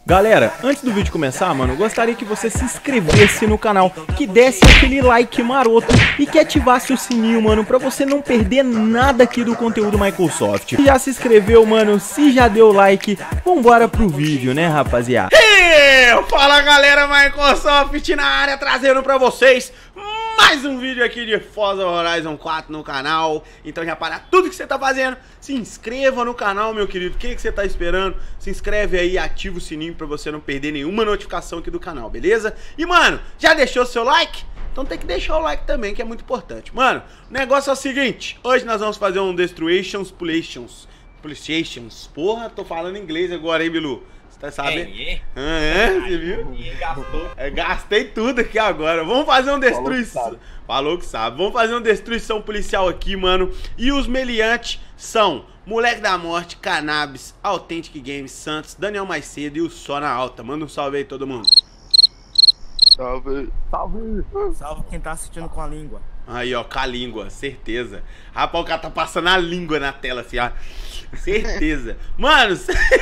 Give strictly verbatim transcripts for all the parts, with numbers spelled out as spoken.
Galera, antes do vídeo começar, mano, eu gostaria que você se inscrevesse no canal, que desse aquele like maroto e que ativasse o sininho, mano, pra você não perder nada aqui do conteúdo Microsoft. Se já se inscreveu, mano, se já deu like, vambora pro vídeo, né, rapaziada? E fala, galera, Microsoft na área, trazendo pra vocês mais um vídeo aqui de Forza Horizon quatro no canal. Então já para tudo que você tá fazendo, se inscreva no canal, meu querido. O que, que você tá esperando? Se inscreve aí, ativa o sininho pra você não perder nenhuma notificação aqui do canal, beleza? E, mano, já deixou seu like? Então tem que deixar o like também, que é muito importante. Mano, o negócio é o seguinte. Hoje nós vamos fazer um Destruations Pulations. Pulations. Porra, tô falando inglês agora, hein, Bilu? Tá sabendo? É, é. Ah, é? Você viu? Gastou. É, gastei tudo aqui agora. Vamos fazer um destruição. Falou que, Falou que sabe. Vamos fazer uma destruição policial aqui, mano. E os meliantes são Moleque da Morte, Cannabis, Authentic Games, Santos, Daniel Mais Cedo e o Só na Alta. Manda um salve aí, todo mundo. Salve. Salve. Salve quem tá assistindo com a língua. Aí, ó, com a língua, certeza. Rapaz, o cara tá passando a língua na tela, assim, ó. Certeza. Mano,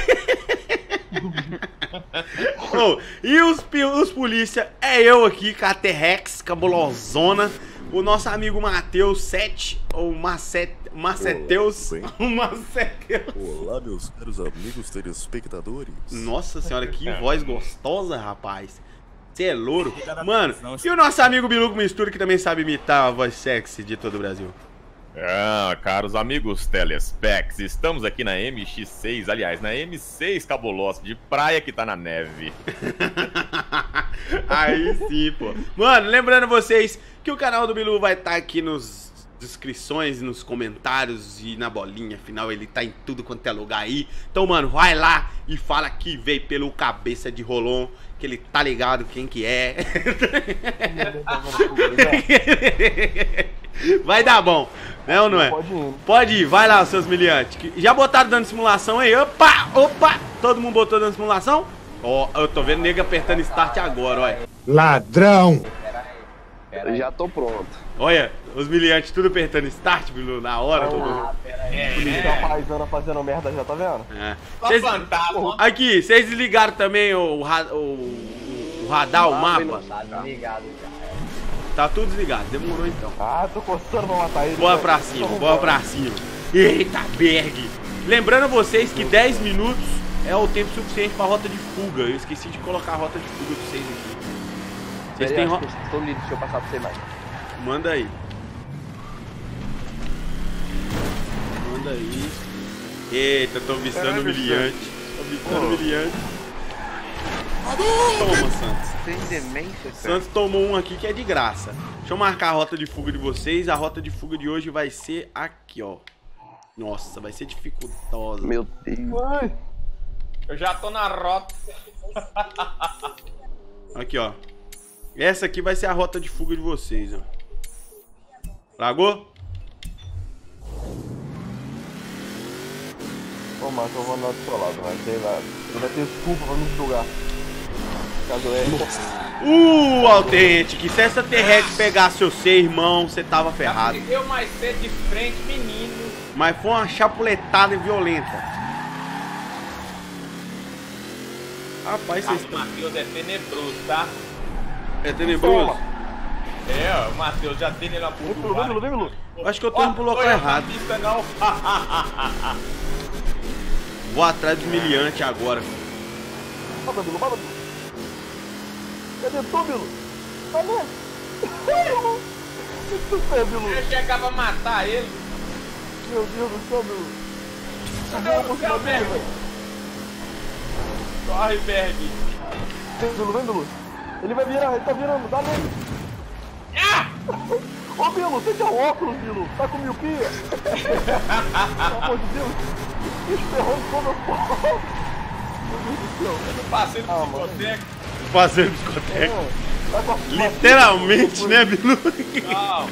oh, e os, os polícia, é eu aqui, com a T-Rex, cabulosona. O nosso amigo Matheus sete, ou Macet, Maceteus. O Maceteus. Olá, meus caros amigos telespectadores. Nossa senhora, que voz gostosa, rapaz. Você é louro. Mano, e o nosso amigo Biluco Mistura, que também sabe imitar a voz sexy de todo o Brasil. Ah, caros amigos Telespecs, estamos aqui na M X seis, aliás, na M seis cabulosa de praia que tá na neve. Aí sim, pô. Mano, lembrando vocês que o canal do Bilu vai estar tá aqui nos descrições, nos comentários e na bolinha, afinal ele tá em tudo quanto é lugar aí. Então, mano, vai lá e fala que veio pelo Cabeça de Rolon, que ele tá ligado quem que é. Vai dar bom, né ou não é? Pode ir. Pode ir, vai lá, seus miliantes. Já botaram dando simulação aí? Opa, opa! Todo mundo botou dando simulação? Ó, oh, eu tô vendo nego apertando start agora, olha. Ladrão! Eu já tô pronto. Olha, os miliantes tudo apertando start, Bilu, na hora. Ah, todo... pera aí. É, é. Paisana fazendo merda já, tá vendo? É. Cês... Aqui, vocês desligaram também o, o, o, o radar, o mapa? Tá desligado, cara. Tá tudo desligado, demorou então. Ah, tô coçando pra matar ele. Bora pra cima, bora pra cima. Eita, Berg! Lembrando vocês que dez minutos é o tempo suficiente pra rota de fuga. Eu esqueci de colocar a rota de fuga de vocês aqui. Vocês têm rota? Tô lindo, deixa eu passar pra você mais. Manda aí. Manda aí. Eita, tô vistando humilhante. Tô vistando humilhante. Toma, Santos. Tem demência, cara. Santos tomou um aqui que é de graça. Deixa eu marcar a rota de fuga de vocês. A rota de fuga de hoje vai ser aqui, ó. Nossa, vai ser dificultosa. Meu Deus. Ai. Eu já tô na rota. Aqui, ó. Essa aqui vai ser a rota de fuga de vocês, ó. Lagou? Ô, mano, eu vou andar do outro lado, vai ter nada. Ele vai ter desculpa pra me julgar. Caso é. Uh, Authentic, se essa T-Rex pegasse você, irmão, você tava ferrado. Eu mais cedo de frente, menino. Mas foi uma chapuletada violenta. Rapaz, vocês estão... O Matheus é tenebroso, tá? É tenebroso? É, o Matheus já tem ele na puta. Vem, Bilu, vem, Bilu. Acho que eu tô indo pro local errado. Pista, não. Vou atrás do miliante agora. Bota, Bilu, bota, Bilu. Cadê tu, Bilu? Cadê? Bilu. O que tu fez, Bilu? Eu chegava a matar ele. Meu Deus do céu, Bilu. Meu Deus do céu, Berg. Corre, Berg. Vem, Bilu, vem, Bilu. Ele vai virar, ele tá virando, dá nele. Ah! Ô, Bilu, você tinha óculos, Bilu. Tá com miopia? Pelo amor de Deus. Esperrando todo o pau. Meu Deus do céu. Eu não passei no discoteca. Passei no discoteca. Literalmente, né, Bilu? Não.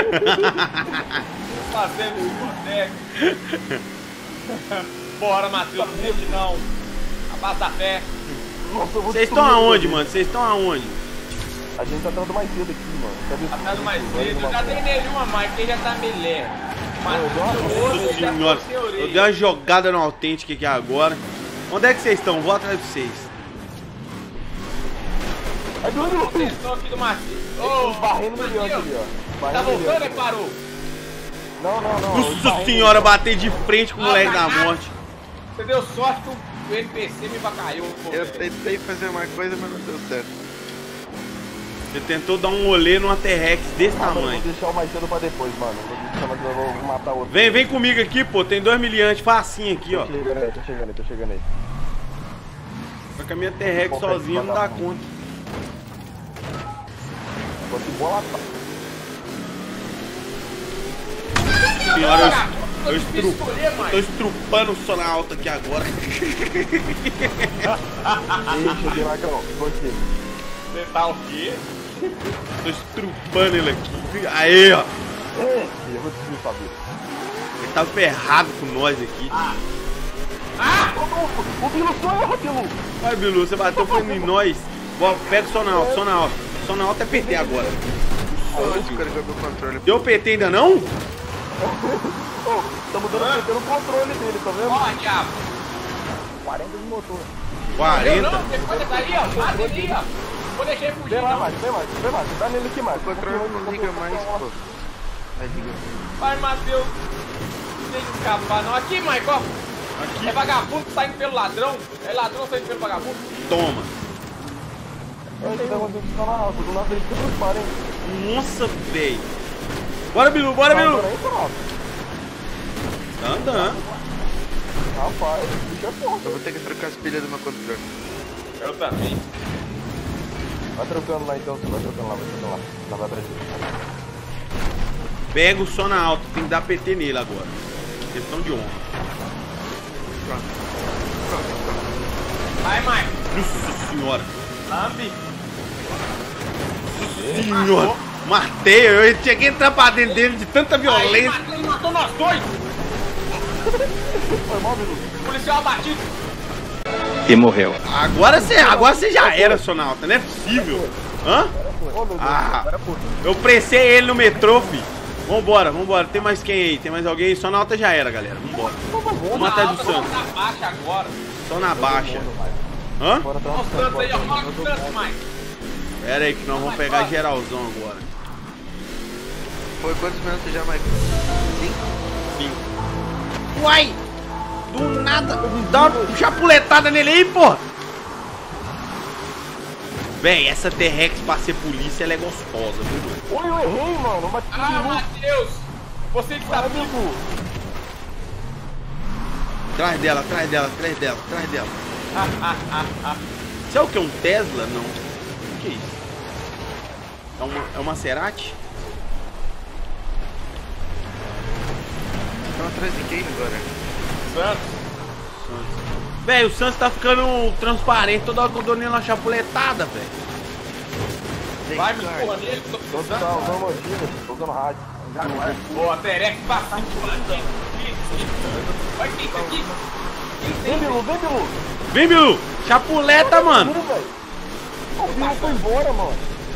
Eu passei no discoteca. Bora, Matheus. Não deixe não. Abaixa a fé. Vocês estão aonde, mano? Vocês estão aonde? A gente tá atrás do mais cedo aqui, mano. Atrás do mais cedo. Eu já dei nenhuma mais, porque ele já tá melé. Nossa senhora, eu dei uma jogada no Authentic aqui agora. Onde é que vocês estão? Vou atrás de vocês. É do Bilu. Atenção aqui do Matheus. Ô, barrendo no milhão ali, ó. Tá voltando e parou? Não, não, não. Nossa senhora, bater de frente com o moleque da morte. Você deu sorte que o N P C me bacalhou. Eu tentei fazer uma coisa, mas não deu certo. Você tentou dar um olê numa T-Rex desse Ah, tamanho. vou deixar o mais cedo pra depois, mano. Vou deixar mais cedo, eu vou matar o outro. Vem, vem comigo aqui, pô. Tem dois miliantes facinho aqui, ó. Tô chegando aí, tô chegando aí, tô chegando aí. Só que a minha T-Rex sozinha não dá conta. Vou te bola. Senhora, eu, eu, estru, eu tô estrupando o Sonalto aqui agora. Ih, cheguei, Marcão. Você. Você tá o quê? Tô estrupando ele aqui. Aí, ó. Ei, eu vou desistir, Fabio. Ele tá ferrado com nós aqui. Ah! O Bilu só erra, Bilu. Vai, Bilu, você bateu foi em nós. Bom, pega o Sonalto, Sonalto. Sonalto é P T agora. Olha, o cara jogou o controle. Deu P T ainda não? Ô, estamos dando P T no controle dele, tá vendo? Ó, diabo! quarenta de motor. Eu quarenta. não, depois dali, ó. Mata ele, ó. Vou deixar ele fugir, Vem lá, não. Marcos, vem, Marcos, vem, Marcos. Dá nele aqui, Marcos. O controle não liga mais, pô. Vai, liga. Vai, Matheus. Não tem que escapar, não. Aqui, Mike, ó. Aqui. É vagabundo saindo pelo ladrão. É ladrão saindo pelo vagabundo. Toma. Eu sei que tá acontecendo na alta, do lado dele que transparente. Nossa, velho. Bora, Bilu, bora, Bilu. Tá andando. Rapaz, o bicho é forte. Eu vou ter que trocar as pilhas do meu controle. Eu também. Vai trocando lá então, você vai trocando lá, vai trocando lá. Lá vai pra gente. Pega o Sonalto, tem que dar P T nele agora. Questão de honra. Pronto. Pronto, pronto. Vai, Mike. Nossa senhora. Lambe. Senhora. Matei, eu tinha que entrar pra dentro dele de tanta Aí, violência. Matheus matou nós dois. Foi mal, Bilu. Policial abatido. E morreu. Agora você agora você já era, Sonalto, não é possível. Hã? Ô, meu Deus, Ah. agora puta. Eu pressei ele no metrô, fi. Vambora, vambora. Tem mais quem aí? Tem mais alguém? Sonalto já era, galera. Vambora. Vamos atrás do Santos. Tá baixa agora. Só na baixa. Hã? Bora Olha o Santos aí, ó. Olha o Santos, Mike. Pera aí que nós vamos pegar geralzão agora. Foi quantos minutos já, Mike? Cinco. Uai! Do nada. Dá uma chapuletada nele aí, porra. Véi, essa T-Rex pra ser polícia, ela é gostosa, viu? Oi, eu errei, mano. Eu bati no Ah, Bilu. Matheus. Você que tá Vai, vivo. Bilu. Atrás dela, atrás dela, atrás dela, atrás dela. Isso é o que? Um Tesla? Não. O que é isso? É uma, é uma Maserati? Estão atrás de quem agora? Santos. Véi, o Santos tá ficando transparente toda hora que eu dou nele uma chapuletada, velho. Vai, me empurra nele. Tô Tô precisando. tá usando mochila, tô usando rádio. Boa, Terex passando por aqui. Olha quem tá aqui. Vem, Bilu, vem, Bilu. Vem, Bilu! Chapuleta, mano! Bilu, velho. O Bilu foi embora, mano.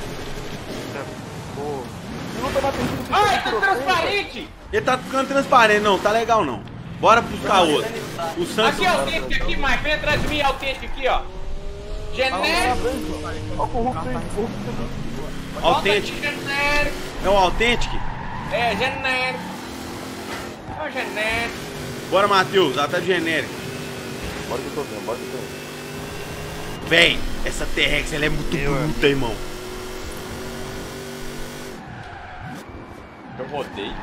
O Bilu tá batendo tudo que Ai, tá tá transparente. Ele tá ficando transparente, não, tá legal não. Bora buscar outro. O Santos. Aqui é autêntico aqui, Mike. Vem atrás de mim, autêntico aqui, ó. Genérico. Olha o Hulk fez, o Hulk fez. Autêntico. Genérico. É o Autêntico? É, genérico. É o genérico. Bora, Matheus, atrás do genérico. Bora que eu tô vendo, bora que eu tô vendo. Véi, essa T-Rex ela é muito Eu, bruta, irmão. Eu rodei.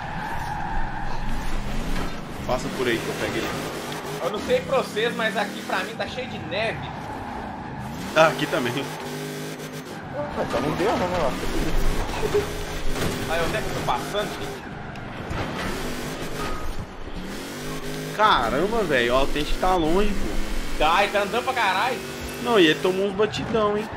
Passa por aí que eu pego ele. Eu não sei pra vocês, mas aqui pra mim tá cheio de neve. Ah, aqui também. Mas tá no inverno, né, ó. Aí onde é que eu tô passando, gente? Caramba, velho, o Autêntico tá longe, pô. Tá, e tá andando pra caralho. Não, e ele tomou uns batidão, hein.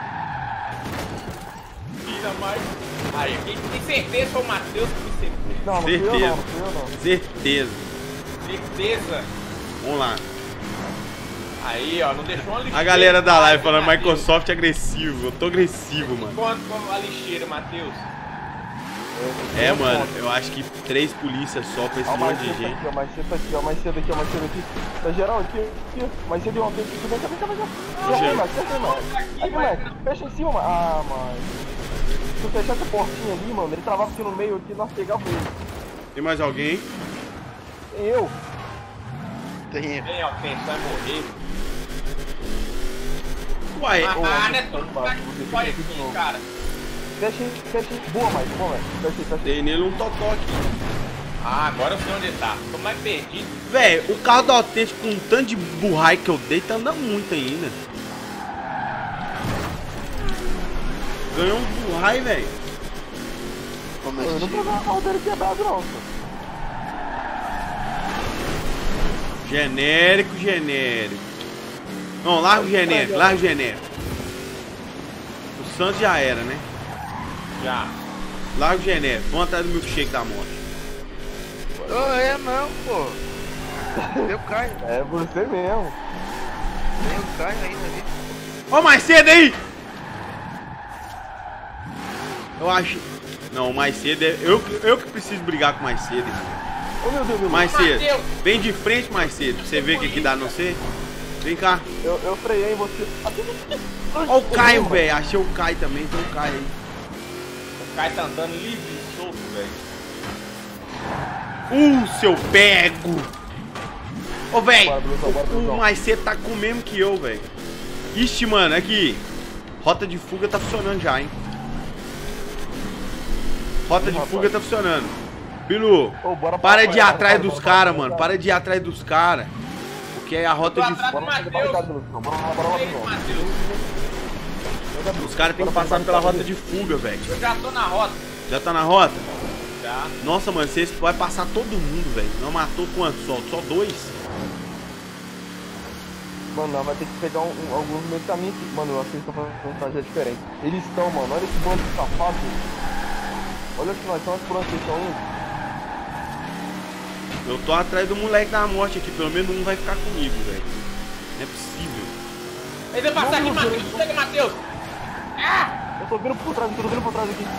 Tira mais. Aí, quem tem certeza foi o Matheus que me certeza. Não, não fui eu Certeza. não, não fui eu não. Certeza. Certeza. Vamos lá. Aí, ó, não deixou uma lixeira. A galera da live falando Microsoft agressivo. Eu tô agressivo, mano. Quanto com a lixeira, Matheus? É, mano, eu acho que três polícias só pra esse Ó, monte mais de cedo gente. aqui, ó, mais cedo aqui, ó, mais cedo aqui, ó, mais cedo aqui. Tá geral aqui, aqui, mais cedo e ontem aqui. Vem cá, vem cá, vem cá. Fecha aí, Max, fecha aí, Max. Aqui, Max, fecha em cima, Max. Ah, mano. Se tu fechar essa portinha ali, mano, ele travava aqui no meio, aqui, nós pegava ele. Tem mais alguém? Tem eu. Tem. Vem, ó, quem vai morrer. Uai, Ah, né, Tony? Vou Pode descer aqui de aqui, novo. cara. Fecha aí, fecha aí. Boa, Max, boa, Max. Fecha aí, fecha aí. tem nele um totó aqui. Ah, agora eu sei onde ele tá. Tô mais perdido. Véi, o carro do Autêntico com um tanto de burrai que eu dei, tá andando muito ainda. Ganhou um burrai, velho. Como é Eu não que tô vendo o carro dele quebrado, não, pô. Genérico, genérico. Não, larga o genérico, larga o genérico. O Santos já era, né? Já. Larga o genérico. Vamos atrás do milkshake da morte. Ô, é não, pô. Eu caio. É você mesmo. Eu caio ainda ali. Ó, mais cedo aí! Eu acho. Não, mais cedo é. Eu, eu que preciso brigar com mais cedo, irmão. Ô, meu Deus, meu Deus. Mais cedo. Mateus. Vem de frente, mais cedo. Pra você ver o que, que dá não ser. Vem cá. Eu, eu freiei em você. Ó o Caio, velho. Achei o Caio também. Tem o Caio aí. O Caio tá andando livre e solto, velho. Uh, seu pego! Ô, velho. Bora, Brusão, bora, O, Brusão. o mais cedo tá com o mesmo que eu, velho. Ixi, mano. Aqui. Rota de fuga tá funcionando já, hein. Rota de fuga tá funcionando. Bilu, Ô, bora para pra- de ir bora, atrás bora, dos bora, caras, bora, mano. bora. Para de ir atrás dos caras. Porque é a rota Tô de atrás fuga. do Bora fazer barricada, Mateus. Brusão. Bora lá, bora lá, Ei, Brusão. Mateus. Os caras têm que passar pela rota de fuga, velho. Eu já tô na rota. Já tá na rota? Já. Nossa, mano, você vai passar todo mundo, velho. Não matou quanto? Só, só dois? Mano, nós vai ter que pegar um, um, alguns meio caminho aqui. Mano, eu acho que eles estão fazendo um trajeto diferente. Eles estão, mano. Olha esse bando de safado. Olha que nós estamos por onde eles estão indo. Eu tô atrás do moleque da morte aqui. Pelo menos um vai ficar comigo, velho. Não é possível. Ele vai passar aqui, Mateus. Chega, Mateus. Eu tô vindo por trás, eu tô vindo por trás aqui.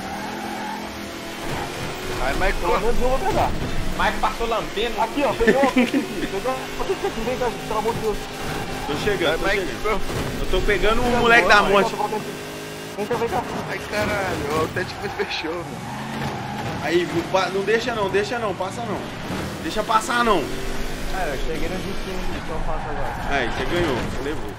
Aí, Michael. Pelo menos eu vou pegar. Mike passou lambendo. Aqui, ó. Pegou aqui. Pegou. Deixa aqui, vem cá, pelo amor de Deus. Tô chegando, tô Vai, chegando. Michael. Eu tô pegando o moleque da morte. Vem cá, vem cá. Ai, caralho. O Autêntico me fechou, mano. Aí, não pa- não deixa não, deixa não, passa não. Deixa passar não. É, eu cheguei no destino, então eu faço agora. Aí, você ganhou, você levou.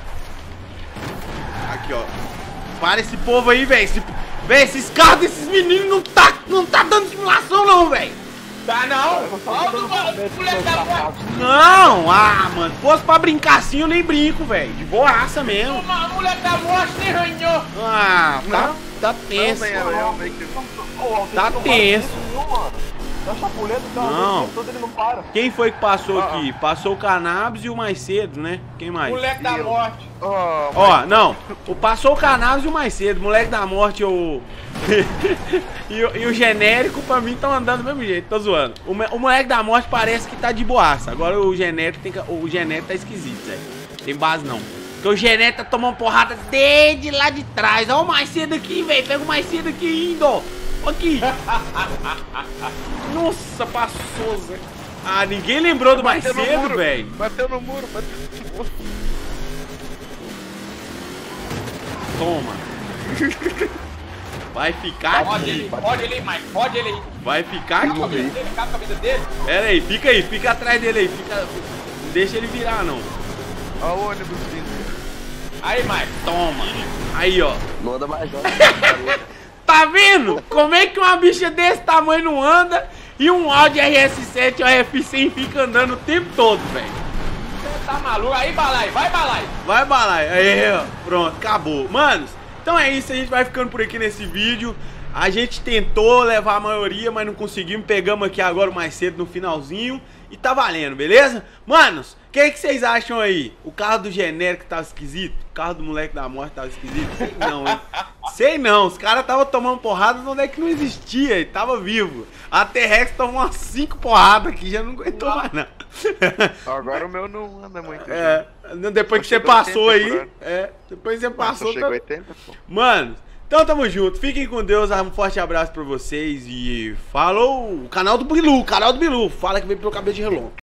Aqui, ó. Para esse povo aí, velho. Esse... Véi, esses carros desses meninos não tá, não tá dando simulação não, velho. Tá não. Olha o moleque da morte. Não, ah, mano. Fosse pra brincar assim, eu nem brinco, velho. De boaça mesmo. O moleque da morte nem ranhou. Ah, tá, tá Não, tenso. vem, eu, eu, meio que... Tá tenso. Tá chapulhando o carro Não. o tempo todo, ele não para. Quem foi que passou aqui? Passou o Cannabis e o mais cedo, né? Quem mais? Moleque da morte. Ó, Ó, não. O passou o Cannabis e o mais cedo. Moleque da morte, o. e, o e o genérico, pra mim, estão andando do mesmo jeito. Tô zoando. O, me- o moleque da morte parece que tá de boaça. Agora o genérico tem que. O genérico tá esquisito, Zé. Tem base não. Porque o genérico tá tomando porrada desde lá de trás. Ó, o mais cedo aqui, velho. Pega o mais cedo aqui indo, ó. Ó aqui. Nossa, passou, Zé. Ah, ninguém lembrou do mais bateu no cedo, muro, velho. Bateu no muro, bateu no muro. Toma. Vai ficar Pode aqui. ele, pode ele aí, Mike. Pode ele aí. Vai ficar Cabe a aqui. cabeça dele, cabe a cabeça dele. Pera aí, fica aí, fica atrás dele aí. Fica... Não deixa ele virar, não. Ó o ônibus vindo. Aí, Mike. Toma. Aí, ó. Manda mais não. Tá vendo? Como é que uma bicha desse tamanho não anda e um Audi R S sete ou R F cem fica andando o tempo todo, velho? Você tá maluco? Aí, Balai. Vai, Balai. Vai, Balai. Aí, ó. Pronto, acabou. Manos, então é isso. A gente vai ficando por aqui nesse vídeo. A gente tentou levar a maioria, mas não conseguimos. Pegamos aqui agora mais cedo no finalzinho. E tá valendo, beleza? Manos, o que, que vocês acham aí? O carro do genérico tava esquisito? O carro do moleque da morte tava esquisito? Sei não, hein? Sei não, os caras tava tomando porrada onde é que não existia, ele tava vivo. A T-Rex tomou umas cinco porradas aqui, já não aguentou mais não. Agora o meu não anda muito. É, depois que Só você chegou passou oitenta por aí, hora. é, depois você Passou, passou... chegou Tá... oitenta, pô. Mano, Então tamo junto, fiquem com Deus, um forte abraço pra vocês e falou! O canal do Bilu, canal do Bilu, fala que veio pelo cabelo de relon.